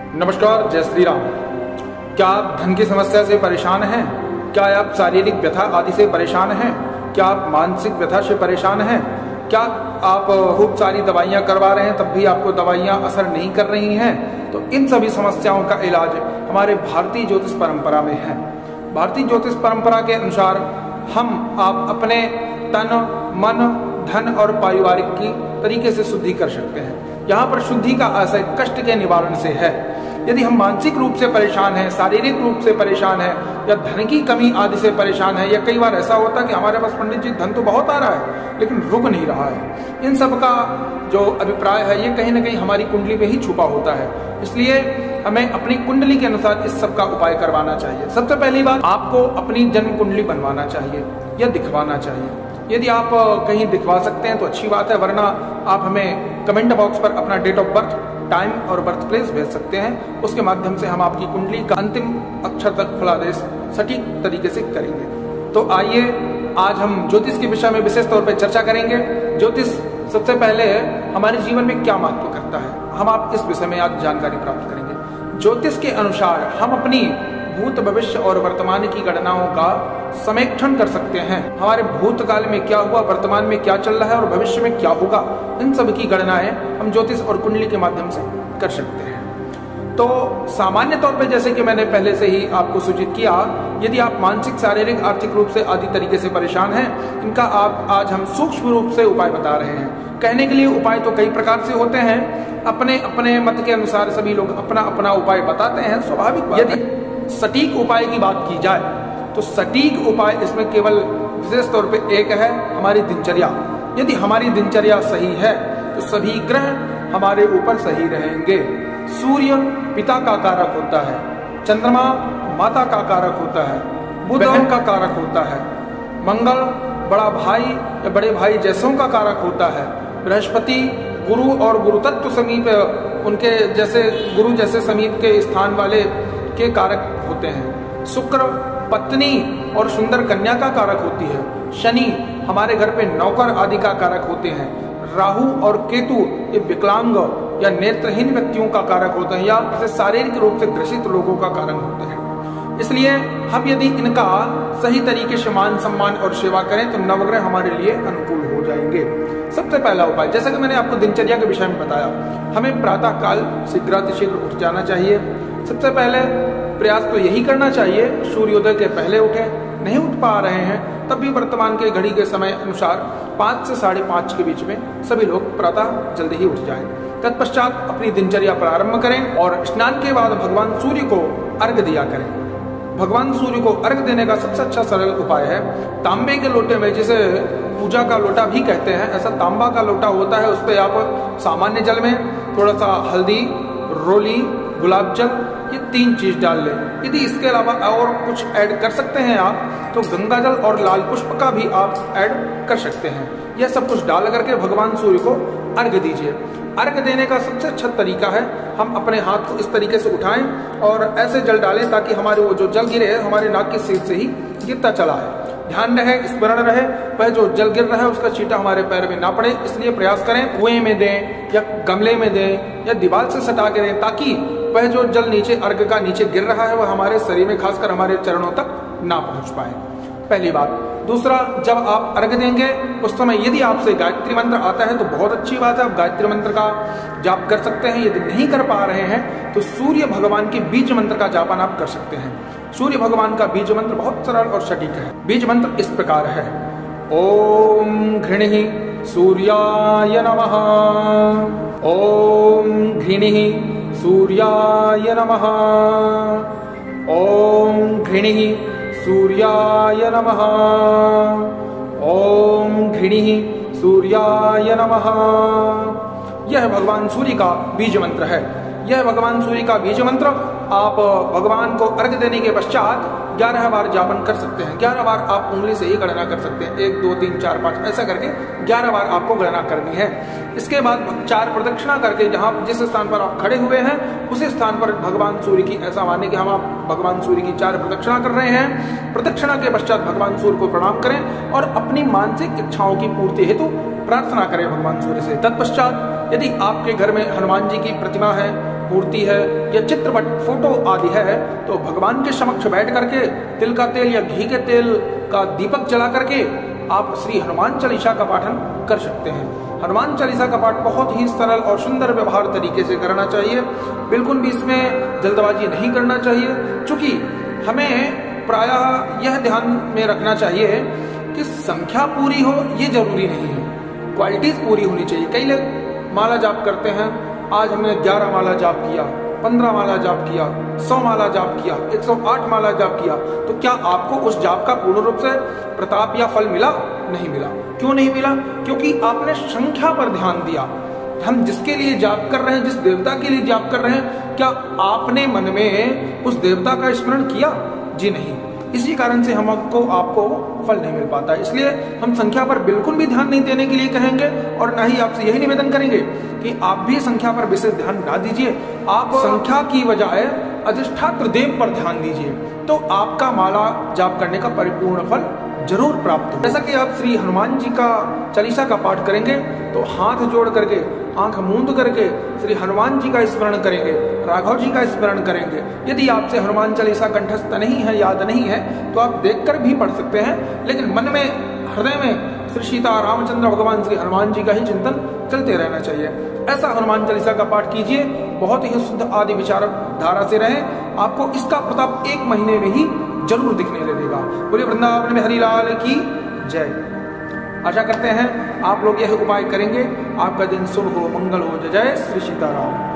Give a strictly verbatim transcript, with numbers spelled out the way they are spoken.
नमस्कार, जय श्री राम। क्या आप धन की समस्या से परेशान हैं? क्या आप शारीरिक व्यथा आदि से परेशान हैं? क्या आप मानसिक व्यथा से परेशान हैं? क्या आप खूब सारी दवाइयां करवा रहे हैं तब भी आपको दवाइयां असर नहीं कर रही हैं? तो इन सभी समस्याओं का इलाज हमारे भारतीय ज्योतिष परंपरा में है। भारतीय ज्योतिष परंपरा के अनुसार हम आप अपने तन, मन, धन और पारिवारिक की तरीके से शुद्धि कर सकते हैं। यहाँ पर शुद्धि का आशय कष्ट के निवारण से है। यदि हम मानसिक रूप से परेशान हैं, शारीरिक रूप से परेशान हैं, या धन की कमी आदि से परेशान है, या कई बार ऐसा होता है कि हमारे पास पंडित जी धन तो बहुत आ रहा है लेकिन रुक नहीं रहा है, इन सब का जो अभिप्राय है ये कहीं ना कहीं हमारी कुंडली में ही छुपा होता है। इसलिए हमें अपनी कुंडली के अनुसार इस सब का उपाय करवाना चाहिए। सबसे पहली बात, आपको अपनी जन्म कुंडली बनवाना चाहिए या दिखवाना चाहिए। यदि आप कहीं दिखवा सकते हैं तो अच्छी बात है, वरना आप हमें कमेंट बॉक्स पर अपना डेट ऑफ बर्थ, टाइम और बर्थ प्लेस भेज सकते हैं। उसके माध्यम से हम आपकी कुंडली का अंतिम अक्षर तक फलादेश सटीक तरीके से करेंगे। तो आइए आज हम ज्योतिष के विषय में विशेष तौर पर चर्चा करेंगे। ज्योतिष सबसे पहले हमारे जीवन में क्या महत्व करता है, हम आप इस विषय में आज जानकारी प्राप्त करेंगे। ज्योतिष के अनुसार हम अपनी भूत, भविष्य और वर्तमान की गणनाओं का समेक्षण कर सकते हैं। हमारे भूतकाल में क्या हुआ, वर्तमान में क्या चल रहा है और भविष्य में क्या होगा, इन सब की गणनाएं हम ज्योतिष और कुंडली के माध्यम से कर सकते हैं। तो सामान्य तौर पर जैसे कि मैंने पहले से ही आपको सूचित किया, यदि आप मानसिक, शारीरिक, आर्थिक रूप से आदि तरीके से परेशान हैं, इनका आप आज हम सूक्ष्म रूप से उपाय बता रहे हैं। कहने के लिए उपाय तो कई प्रकार से होते हैं, अपने अपने मत के अनुसार सभी लोग अपना अपना उपाय बताते हैं, स्वाभाविक। यदि सटीक उपाय की बात की जाए तो सटीक उपाय इसमें केवल विशेष तौर पे एक है, हमारी दिनचर्या। यदि हमारी दिनचर्या सही है तो सभी ग्रह हमारे ऊपर सही रहेंगे। सूर्य पिता का कारक होता है, चंद्रमा माता का कारक होता है, बुध बहन का कारक होता है, मंगल बड़ा भाई या बड़े भाई जैसों का कारक होता है, बृहस्पति गुरु और गुरु तत्व समीप उनके जैसे गुरु जैसे समीप के स्थान वाले के कारक होते हैं। शुक्र पत्नी और सुंदर कन्या का कारक होती है। शनि हमारे घर पे नौकर आदि का कारक होते हैं। राहु और केतु ये विकलांग या नेत्रहीन व्यक्तियों का कारक होते हैं, या शारीरिक रूप से ग्रसित लोगों का कारक होते हैं। इसलिए हम यदि इनका सही तरीके से मान सम्मान और सेवा करें तो नवग्रह हमारे लिए अनुकूल हो जाएंगे। सबसे पहला उपाय, जैसा कि मैंने आपको दिनचर्या के विषय में बताया, हमें प्रातः काल शीघ्रातिशीघ्र उठ जाना चाहिए। सबसे पहले प्रयास तो यही करना चाहिए, सूर्योदय के पहले उठे। नहीं उठ पा रहे हैं तब भी वर्तमान के घड़ी के समय अनुसार पाँच से साढ़े पाँच के बीच में सभी लोग प्रातः जल्दी ही उठ जाएं। तत्पश्चात अपनी दिनचर्या प्रारंभ करें और स्नान के बाद भगवान सूर्य को अर्घ दिया करें। भगवान सूर्य को अर्घ देने का सबसे अच्छा सरल उपाय है, तांबे के लोटे में, जिसे पूजा का लोटा भी कहते हैं, ऐसा तांबा का लोटा होता है, उस पर आप सामान्य जल में थोड़ा सा हल्दी, रोली, गुलाब जल, ये तीन चीज डाल लें। यदि इसके अलावा और कुछ ऐड कर सकते हैं आप तो गंगा जल और लाल पुष्प का भी आप ऐड कर सकते हैं। यह सब कुछ डाल करके भगवान सूर्य को अर्घ दीजिए। अर्घ देने का सबसे अच्छा तरीका है, हम अपने हाथ को इस तरीके से उठाएं और ऐसे जल डालें ताकि हमारे वो जो जल गिरे हमारे नाक की सीध से ही गिरता चला है। ध्यान रहे, स्मरण रहे, वह जो जल गिर रहा है उसका छींटा हमारे पैर में ना पड़े, इसलिए प्रयास करें कुएं में दें या गमले में दें या दीवार से सटा के दें, ताकि वह जो जल नीचे अर्घ का नीचे गिर रहा है वह हमारे शरीर में, खासकर हमारे चरणों तक ना पहुंच पाए। पहली बात। दूसरा, जब आप अर्घ देंगे उस समय यदि आपसे गायत्री मंत्र आता है तो बहुत अच्छी बात है, आप गायत्री मंत्र का जाप कर सकते हैं। यदि नहीं कर पा रहे हैं तो सूर्य भगवान के बीज मंत्र का जापन आप कर सकते हैं। सूर्य भगवान का बीज मंत्र बहुत सरल और सटीक है। बीज मंत्र इस प्रकार है, ओम घृणि सूर्याय नमः, ओम घृणि सूर्याय नमः, ओम घृणि सूर्याय नमः, ओम घृणि सूर्याय नमः। यह भगवान सूर्य का बीज मंत्र है। यह भगवान सूर्य का बीज मंत्र आप भगवान को अर्घ देने के पश्चात ग्यारह बार जापन कर सकते हैं। ग्यारह बार आप उंगली से ही गणना कर सकते हैं, एक दो तीन चार पाँच ऐसा करके ग्यारह बार आपको गणना करनी है। इसके बाद चार प्रदक्षिणा करके जहाँ जिस स्थान पर आप खड़े हुए हैं उसी स्थान पर भगवान सूर्य की, ऐसा माने कि हम आप भगवान सूर्य की चार प्रदक्षिणा कर रहे हैं। प्रदक्षिणा के पश्चात भगवान सूर्य को प्रणाम करें और अपनी मानसिक इच्छाओं की पूर्ति हेतु प्रार्थना करें भगवान सूर्य से। तत्पश्चात यदि आपके घर में हनुमान जी की प्रतिमा है मूर्ति है या चित्रपट फोटो आदि है तो भगवान के समक्ष बैठ करके तिल का तेल या घी के तेल का दीपक जला करके आप श्री हनुमान चालीसा का पाठन कर सकते हैं। हनुमान चालीसा का पाठ बहुत ही सरल और सुंदर व्यवहार तरीके से करना चाहिए, बिल्कुल भी इसमें जल्दबाजी नहीं करना चाहिए, क्योंकि हमें प्रायः यह ध्यान में रखना चाहिए कि संख्या पूरी हो ये जरूरी नहीं है, क्वालिटीज पूरी होनी चाहिए। कई लोग माला जाप करते हैं, आज हमने ग्यारह माला जाप किया, पंद्रह माला जाप किया, सौ माला जाप किया, एक सौ आठ माला जाप किया, तो क्या आपको उस जाप का पूर्ण रूप से प्रताप या फल मिला? नहीं मिला। क्यों नहीं मिला? क्योंकि आपने संख्या पर ध्यान दिया। हम जिसके लिए जाप कर रहे हैं, जिस देवता के लिए जाप कर रहे हैं, क्या आपने मन में उस देवता का स्मरण किया? जी नहीं। इसी कारण से हमको आपको फल नहीं मिल पाता। इसलिए हम संख्या पर बिल्कुल भी ध्यान नहीं देने के लिए कहेंगे और ना ही आपसे यही निवेदन करेंगे कि आप भी संख्या पर विशेष ध्यान ना दीजिए। आप संख्या की बजाय अधिष्ठात्र देव पर ध्यान दीजिए, तो आपका माला जाप करने का परिपूर्ण फल जरूर प्राप्त हो। जैसा कि आप श्री हनुमान जी का चालीसा का पाठ करेंगे तो हाथ जोड़ करके, आंख मूंद करके श्री हनुमान जी का स्मरण करेंगे, राघव जी का स्मरण करेंगे। यदि आपसे हनुमान चालीसा कंठस्थ नहीं है, याद नहीं है, तो आप देखकर भी पढ़ सकते हैं, लेकिन मन में, हृदय में श्री सीता रामचंद्र भगवान श्री हनुमान जी का ही चिंतन चलते रहना चाहिए। ऐसा हनुमान चालीसा का पाठ कीजिए, बहुत ही शुद्ध आदि विचार धारा से रहें, आपको इसका प्रताप एक महीने में ही जरूर दिखने लगेगा। बोलिए वृंदावन में हरिलाल की जय। आशा करते हैं आप लोग यह उपाय करेंगे, आपका दिन शुभ हो, मंगल हो। जय जय श्री सीताराम।